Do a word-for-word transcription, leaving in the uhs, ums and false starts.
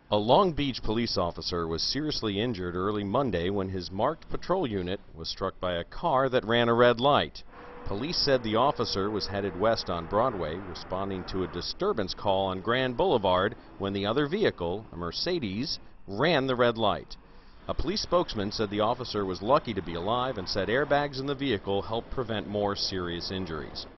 A Long Beach police officer was seriously injured early Monday when his marked patrol unit was struck by a car that ran a red light. Police said the officer was headed west on Broadway, responding to a disturbance call on Grand Boulevard when the other vehicle, a Mercedes, ran the red light. A police spokesman said the officer was lucky to be alive and said airbags in the vehicle helped prevent more serious injuries.